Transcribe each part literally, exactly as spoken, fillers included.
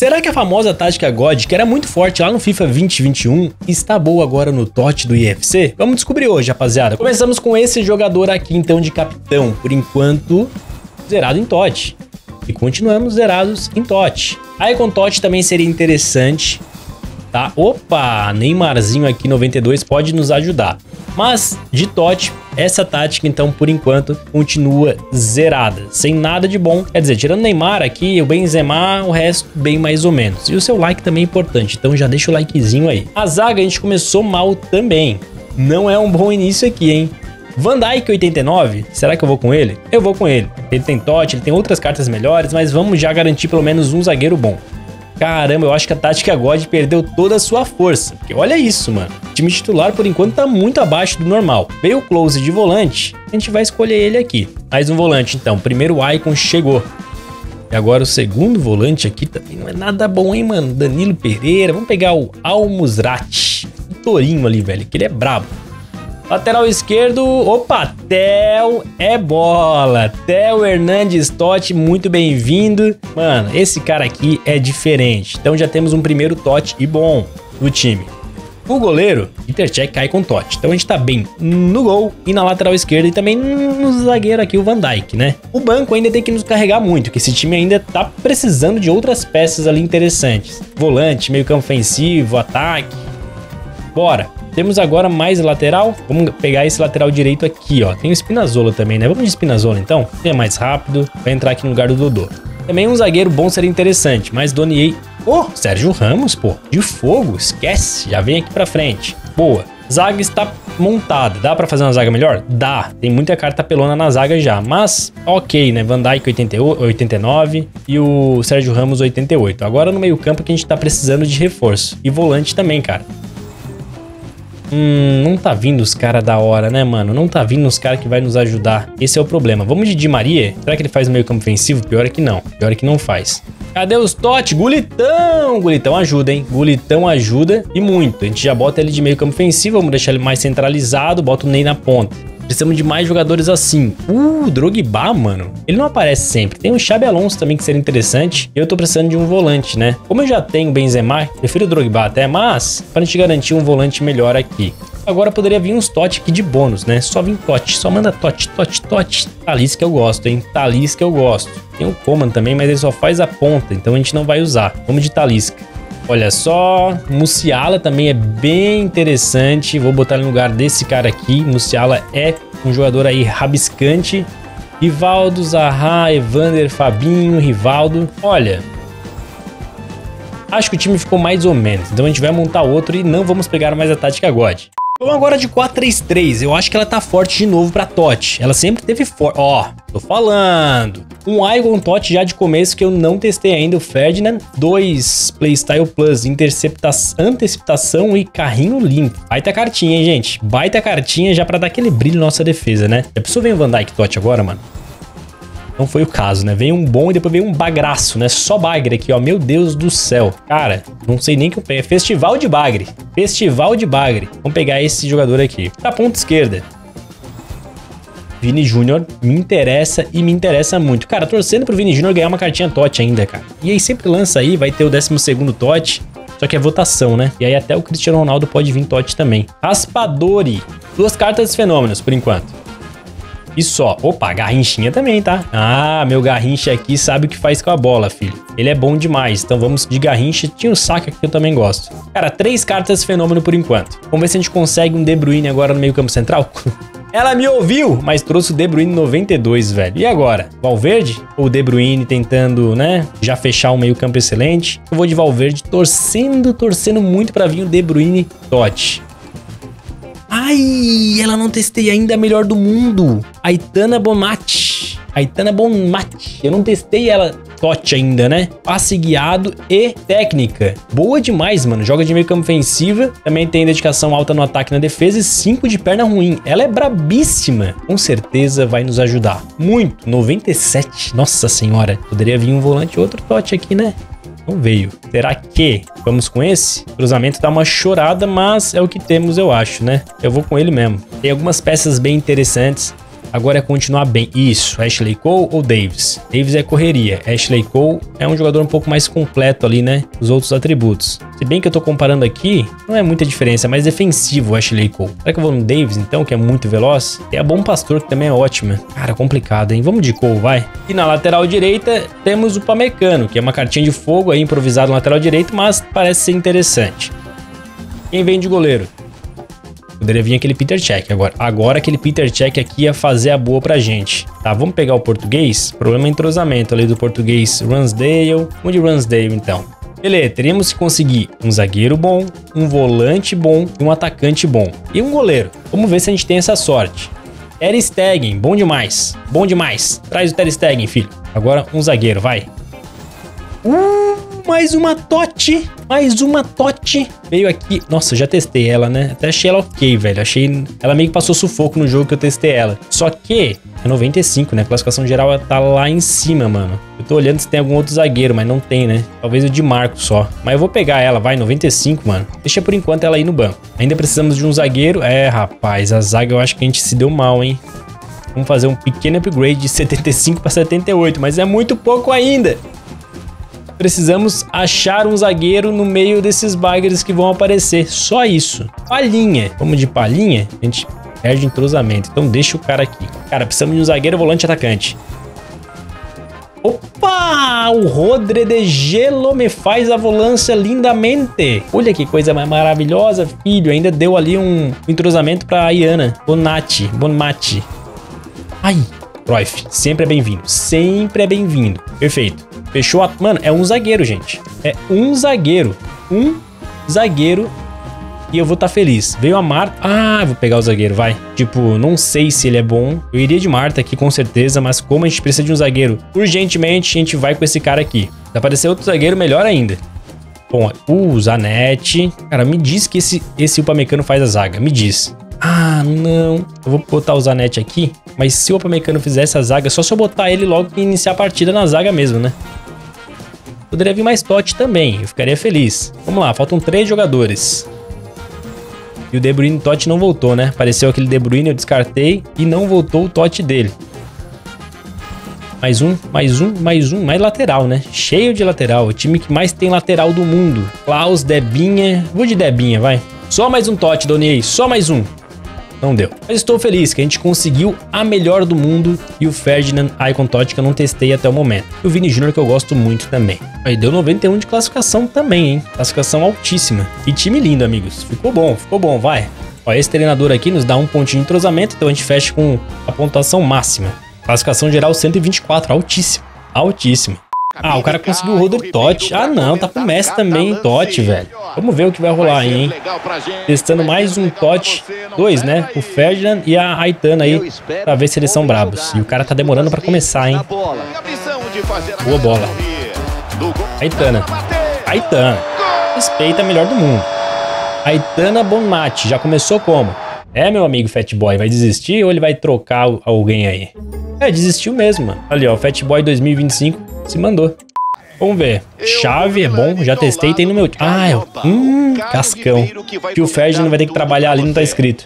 Será que a famosa tática God, que era muito forte lá no FIFA vinte e vinte e um, está boa agora no T O T do I F C? Vamos descobrir hoje, rapaziada. Começamos com esse jogador aqui, então, de capitão. Por enquanto, zerado em T O T. E continuamos zerados em T O T. Aí com T O T também seria interessante, tá? Opa, Neymarzinho aqui, noventa e dois, pode nos ajudar. Mas, de T O T, essa tática, então, por enquanto, continua zerada. Sem nada de bom. Quer dizer, tirando o Neymar aqui, o Benzema, o resto bem mais ou menos. E o seu like também é importante, então já deixa o likezinho aí. A zaga a gente começou mal também. Não é um bom início aqui, hein? Van Dijk oitenta e nove, será que eu vou com ele? Eu vou com ele. Ele tem T O T, ele tem outras cartas melhores, mas vamos já garantir pelo menos um zagueiro bom. Caramba, eu acho que a tática God perdeu toda a sua força. Porque olha isso, mano. O time titular, por enquanto, tá muito abaixo do normal. Veio o Close de volante, a gente vai escolher ele aqui. Mais um volante, então. Primeiro Icon chegou. E agora o segundo volante aqui também não é nada bom, hein, mano? Danilo Pereira. Vamos pegar o Al-Musrati. O Torinho ali, velho, que ele é brabo. Lateral esquerdo, opa, Theo é bola. Theo Hernandes Totti, muito bem-vindo. Mano, esse cara aqui é diferente. Então já temos um primeiro Totti e bom no time. O goleiro, Intercheck, cai com Totti. Então a gente tá bem no gol e na lateral esquerda e também no zagueiro aqui, o Van Dijk, né? O banco ainda tem que nos carregar muito, que esse time ainda tá precisando de outras peças ali interessantes. Volante, meio campo ofensivo, ataque. Bora. Temos agora mais lateral. Vamos pegar esse lateral direito aqui, ó. Tem o Spinazzola também, né? Vamos de Spinazzola, então. É mais rápido. Vai entrar aqui no lugar do Dodô. Também um zagueiro bom seria interessante, mas Donier... Oh, Sérgio Ramos, pô. De fogo. Esquece. Já vem aqui pra frente. Boa. Zaga está montada. Dá pra fazer uma zaga melhor? Dá. Tem muita carta pelona na zaga já. Mas, ok, né? Van Dijk oitenta e nove e o Sérgio Ramos oitenta e oito. Agora no meio campo que a gente tá precisando de reforço. E volante também, cara. Hum, não tá vindo os caras da hora, né, mano? Não tá vindo os caras que vai nos ajudar. Esse é o problema. Vamos de Di Maria? Será que ele faz o meio campo ofensivo? Pior é que não. Pior é que não faz. Cadê os Totti? Gulitão! Gulitão ajuda, hein? Gulitão ajuda e muito. A gente já bota ele de meio campo ofensivo. Vamos deixar ele mais centralizado. Bota o Ney na ponta. Precisamos de mais jogadores assim. Uh, Drogba, mano. Ele não aparece sempre. Tem o Xabi Alonso também que seria interessante. E eu tô precisando de um volante, né? Como eu já tenho o Benzema, prefiro o Drogba até, mas pra gente garantir um volante melhor aqui. Agora poderia vir uns Totti aqui de bônus, né? Só vem Totti. Só manda Totti, Totti, Totti. Talisca que eu gosto, hein? Talisca que eu gosto. Tem o Coman também, mas ele só faz a ponta. Então a gente não vai usar. Vamos de Talisca. Olha só, Musiala também é bem interessante. Vou botar no lugar desse cara aqui. Musiala é um jogador aí rabiscante. Rivaldo, Zaha, Evander, Fabinho, Rivaldo. Olha, acho que o time ficou mais ou menos. Então a gente vai montar outro e não vamos pegar mais a tática God. Vamos agora de quatro três três. Eu acho que ela tá forte de novo pra Totti. Ela sempre teve forte. Ó, tô falando. Um Icon Totti já de começo que eu não testei ainda. O Ferdinand. Dois Playstyle Plus. Interceptação, antecipação e carrinho limpo. Baita cartinha, hein, gente? Baita cartinha já pra dar aquele brilho na nossa defesa, né? Já pensou ver o Van Dijk Totti agora, mano? Não foi o caso, né? Veio um bom e depois veio um bagraço, né? Só bagre aqui, ó. Meu Deus do céu. Cara, não sei nem que eu peguei. Festival de bagre. Festival de bagre. Vamos pegar esse jogador aqui. Da ponta esquerda. Vini Júnior me interessa e me interessa muito. Cara, torcendo pro Vini Júnior ganhar uma cartinha Totti ainda, cara. E aí sempre lança aí, vai ter o décimo segundo Totti. Só que é votação, né? E aí até o Cristiano Ronaldo pode vir Totti também. Raspadori. Duas cartas fenômenos, por enquanto. E só. Opa, Garrinchinha também, tá? Ah, meu Garrincha aqui sabe o que faz com a bola, filho. Ele é bom demais. Então vamos de Garrincha. Tinha o Saka que eu também gosto. Cara, três cartas fenômeno por enquanto. Vamos ver se a gente consegue um De Bruyne agora no meio campo central. Ela me ouviu, mas trouxe o De Bruyne noventa e dois, velho. E agora? Valverde? Ou o De Bruyne tentando, né, já fechar um meio campo excelente? Eu vou de Valverde torcendo, torcendo muito pra vir o De Bruyne Totti. Ai, ela não testei ainda a melhor do mundo. Aitana Bonmati. Aitana Bonmati. Eu não testei ela Totti ainda, né? Passe guiado e técnica. Boa demais, mano. Joga de meio campo ofensiva. Também tem dedicação alta no ataque e na defesa e cinco de perna ruim. Ela é brabíssima. Com certeza vai nos ajudar. Muito. noventa e sete. Nossa senhora. Poderia vir um volante e outro Totti aqui, né? Não veio. Será que vamos com esse? O cruzamento dá uma chorada, mas é o que temos, eu acho, né? Eu vou com ele mesmo. Tem algumas peças bem interessantes. Agora é continuar bem. Isso, Ashley Cole ou Davis? Davis é correria. Ashley Cole é um jogador um pouco mais completo ali, né? Os outros atributos. Se bem que eu tô comparando aqui, não é muita diferença, é mais defensivo o Ashley Cole. Será que eu vou no Davis, então, que é muito veloz? Tem a Bom Pastor, que também é ótima. Cara, complicado, hein? Vamos de Cole, vai. E na lateral direita, temos o Pamecano, que é uma cartinha de fogo aí, improvisado na lateral direito, mas parece ser interessante. Quem vem de goleiro? Poderia vir aquele Peter Cech agora. Agora aquele Peter Cech aqui ia fazer a boa pra gente. Tá, vamos pegar o português. Problema é entrosamento ali do português. Ransdale. Vamos de Ransdale, então. Beleza, teríamos que conseguir um zagueiro bom, um volante bom e um atacante bom. E um goleiro. Vamos ver se a gente tem essa sorte. Ter Stegen, bom demais. Bom demais. Traz o Ter Stegen, filho. Agora um zagueiro, vai. Uh, mais uma Totti. Mais uma Totti. Veio aqui. Nossa, eu já testei ela, né? Até achei ela ok, velho. Achei... Ela meio que passou sufoco no jogo que eu testei ela. Só que é noventa e cinco, né? A classificação geral tá lá em cima, mano. Eu tô olhando se tem algum outro zagueiro, mas não tem, né? Talvez o de Marco só. Mas eu vou pegar ela, vai. noventa e cinco, mano. Deixa por enquanto ela aí no banco. Ainda precisamos de um zagueiro. É, rapaz. A zaga eu acho que a gente se deu mal, hein? Vamos fazer um pequeno upgrade de setenta e cinco para setenta e oito. Mas é muito pouco ainda. Precisamos achar um zagueiro no meio desses baggers que vão aparecer. Só isso. Palhinha. Vamos de palhinha? A gente perde entrosamento. Então deixa o cara aqui. Cara, precisamos de um zagueiro, volante, atacante. Opa! O Rodre de Gelo me faz a volância lindamente. Olha que coisa mais maravilhosa, filho. Ainda deu ali um entrosamento pra Iana. Bonatti. Bonmatti. Ai, Cruyff. Sempre é bem-vindo. Sempre é bem-vindo. Perfeito. Fechou a... Mano, é um zagueiro, gente. É um zagueiro. Um zagueiro. E eu vou estar tá feliz. Veio a Marta. Ah, vou pegar o zagueiro, vai. Tipo, não sei se ele é bom. Eu iria de Marta aqui, com certeza. Mas como a gente precisa de um zagueiro urgentemente, a gente vai com esse cara aqui. Se aparecer outro zagueiro, melhor ainda. Bom, o Zanetti. Cara, me diz que esse, esse Upamecano faz a zaga. Me diz. Ah, não. Eu vou botar o Zanetti aqui. Mas se o Upamecano fizesse a zaga, só se eu botar ele logo e iniciar a partida na zaga mesmo, né? Poderia vir mais Totti também, eu ficaria feliz. Vamos lá, faltam três jogadores. E o De Bruyne Totti não voltou, né? Apareceu aquele De Bruyne, eu descartei e não voltou o Totti dele. Mais um, mais um, mais um, mais lateral, né? Cheio de lateral, o time que mais tem lateral do mundo. Klaus, Debinha, vou de Debinha, vai. Só mais um Totti, Doniei, só mais um. Não deu. Mas estou feliz que a gente conseguiu a melhor do mundo e o Ferdinand Icon Totti que eu não testei até o momento. E o Vini Júnior que eu gosto muito também. Aí deu noventa e um de classificação também, hein? Classificação altíssima. E time lindo, amigos. Ficou bom, ficou bom, vai. Ó, esse treinador aqui nos dá um pontinho de entrosamento, então a gente fecha com a pontuação máxima. Classificação geral cento e vinte e quatro, altíssima. Altíssima. Ah, o cara conseguiu o Rodri Totti. Ah, não, tá com o Messi também, Totti, velho. Vamos ver o que vai rolar aí, hein? Testando mais um Totti. Dois, né? O Ferdinand e a Aitana aí, pra ver se eles são brabos. E o cara tá demorando pra começar, hein? Boa bola. Aitana. Aitana. Respeita a melhor do mundo. Aitana Bonmatti. Já começou como? É, meu amigo Fatboy, vai desistir ou ele vai trocar alguém aí? É, desistiu mesmo, mano. Ali, ó, Fatboy dois mil e vinte e cinco se mandou. Vamos ver. Chave é bom, já testei, tem no meu... Ah, é... Hum, cascão. Que o Ferdinand vai ter que trabalhar ali, não tá escrito.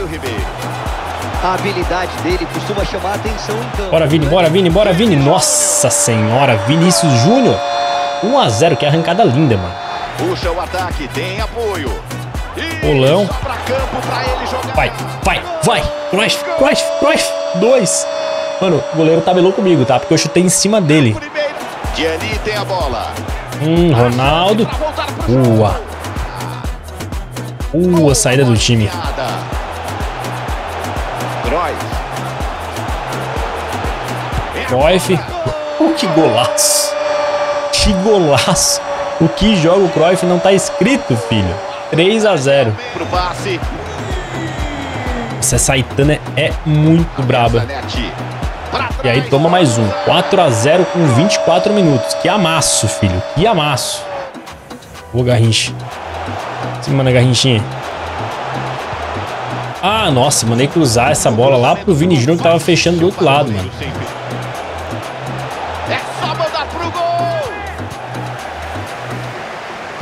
A habilidade dele costuma chamar a atenção em campo. Bora, Vini, bora, Vini, bora, Vini. Nossa senhora, Vinícius Júnior. um a zero, que arrancada linda, mano. Puxa o ataque, tem apoio. Bolão. Vai, vai, vai. Cruyff, Cruyff, Cruyff. Dois. Mano, o goleiro tabelou comigo, tá? Porque eu chutei em cima dele. Gianni tem a bola. Hum, Ronaldo. Boa. Boa saída do time. Cruyff. Oh, que golaço. Que golaço. O que joga o Cruyff não tá escrito, filho. três a zero. Essa Aitana é muito braba. E aí toma mais um. quatro a zero com vinte e quatro minutos. Que amasso, filho. Que amasso. Boa, Garrincha. Cima na Garrinchinha. Ah, nossa. Mandei cruzar essa bola lá pro Vini Júnior que tava fechando do outro lado, mano. É só mandar pro gol.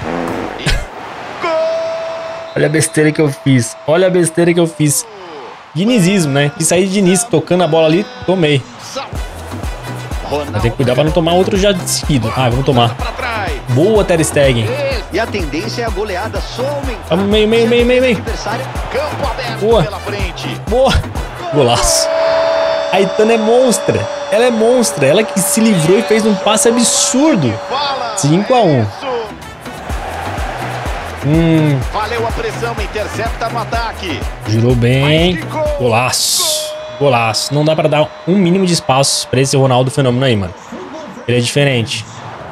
Olha a besteira que eu fiz. Olha a besteira que eu fiz. dinizismo, né? E sair de Diniz tocando a bola ali, tomei. Vai ter que cuidar pra não tomar outro já de seguido. Ah, vamos tomar. Boa, Ter Stegen. E a tendência é a goleada só aumentar. Vamos, meio, meio, meio, meio, meio. Campo aberto Boa. pela frente. Boa. Golaço. A Aitana é monstra. Ela é monstra. Ela que se livrou e fez um passe absurdo. cinco a um. Hum. Valeu a pressão, intercepta no ataque. Girou bem. Golaço. Golaço. Não dá pra dar um mínimo de espaço pra esse Ronaldo Fenômeno aí, mano. Ele é diferente.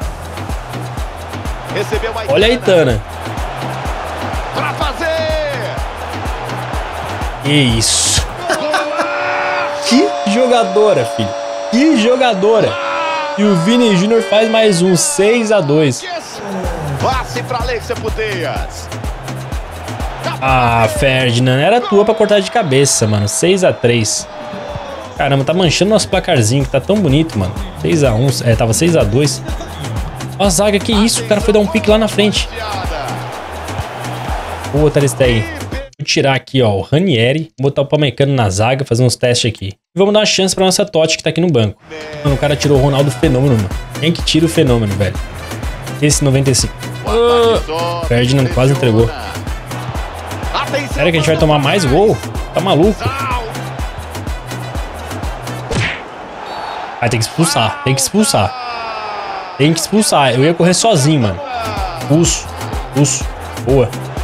Recebeu a Olha a Aitana. Pra fazer. Que isso. Que jogadora, filho. Que jogadora. E o Vini Júnior faz mais um. seis a dois. Passe pra Alexia Putellas. Ah, Ferdinand. Era tua pra cortar de cabeça, mano. seis a três. Caramba, tá manchando nosso placarzinho, que tá tão bonito, mano. seis a um. É, tava seis a dois. Ó a zaga, que isso? O cara foi dar um pique lá na frente. Boa, Ter Stegen. Vou tirar aqui, ó, o Ranieri. Vou botar o Pamecano na zaga, fazer uns testes aqui. E vamos dar uma chance pra nossa Totti, que tá aqui no banco. Mano, o cara tirou o Ronaldo Fenômeno, mano. Quem que tira o Fenômeno, velho? Esse noventa e cinco. Oh, Ferdinand quase entregou. Será que a gente vai tomar mais gol? Tá maluco? Vai ter que expulsar. Tem que expulsar. Tem que expulsar. Eu ia correr sozinho, mano. Expulso. Expulso. Boa.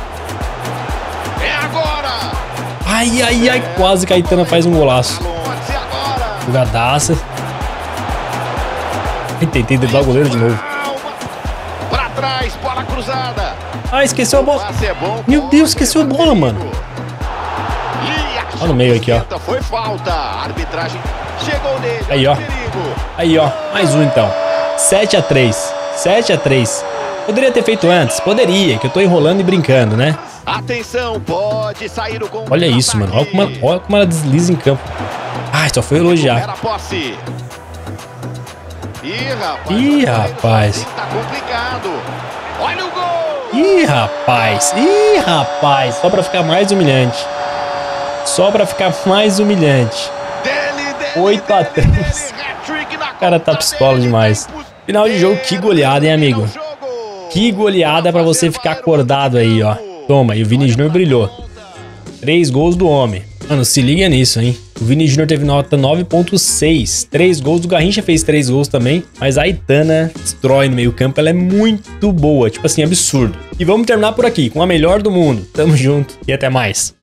Ai, ai, ai. Quase que a Aitana faz um golaço. Jogadaça. Ai, tentei driblar o goleiro de novo. Pra trás, bola cruzada. Ah, esqueceu a bola. Meu Deus, esqueceu a bola, mano. Olha no meio aqui, ó. Foi falta. A arbitragem chegou nele. Aí, ó. Aí, ó. Mais um, então. sete a três. sete a três. Poderia ter feito antes? Poderia, que eu tô enrolando e brincando, né? Atenção, pode sair o contra. Olha isso, mano. Olha como, ela, olha como ela desliza em campo. Ai, só foi elogiar. Era posse. Ih, rapaz. Ih, rapaz. Tá complicado. Olha o gol. Ih, rapaz. Ih, rapaz. Só pra ficar mais humilhante. Só pra ficar mais humilhante. oito a três. O cara tá pistola demais. Final de jogo, que goleada, hein, amigo? Que goleada pra você ficar acordado aí, ó. Toma, e o Vini Júnior brilhou. Três gols do homem. Mano, se liga nisso, hein? O Vini Júnior teve nota nove ponto seis. Três gols. O Garrincha fez três gols também. Mas a Aitana destrói no meio campo. Ela é muito boa. Tipo assim, absurdo. E vamos terminar por aqui com a melhor do mundo. Tamo junto e até mais.